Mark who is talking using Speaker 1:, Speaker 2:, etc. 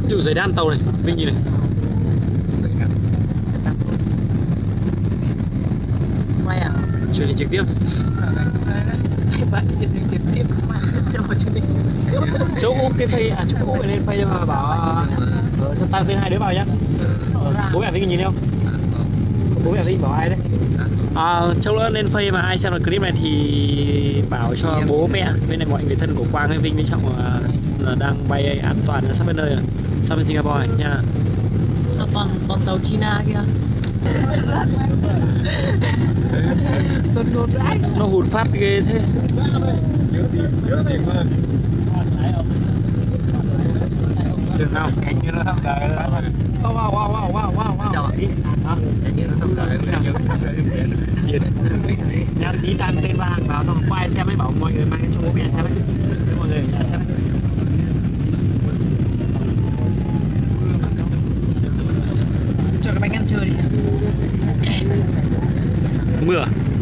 Speaker 1: Ví dụ giấy đan tàu này, Vinh nhìn này.
Speaker 2: Quay à?
Speaker 1: Truyền hình trực tiếp.
Speaker 2: Bạn truyền hình trực tiếp không mà truyền hình.
Speaker 1: Chỗ cái phây chỗ lên phây cho mà bảo cho tao thêm hai đứa vào nhá. Bố mẹ Vinh nhìn thấy không? Bố mẹ Vinh bảo ai đấy? Châu nữa lên phây mà ai xem được clip này thì bảo cho bố mẹ bên này mọi người thân của Quang hay Vinh với Trọng là đang bay an toàn sắp đến nơi rồi, sắp đến Singapore này nha.
Speaker 2: Sao toàn tàu China kia?
Speaker 1: Nó hụt phát ghê thế. Nào,
Speaker 3: Anh như nó thăm đời đó.
Speaker 1: wow.
Speaker 3: Chào anh.
Speaker 1: Hả?
Speaker 3: Anh như nó thăm đời.
Speaker 1: Nhắn tí tan tên và hàng vào xong qua ai xem ấy, bảo mọi người mang cho bố mẹ xem ấy. Cho mọi người ở nhà xem ấy.
Speaker 2: Cho cái bánh ăn chơi đi.
Speaker 1: Mưa à?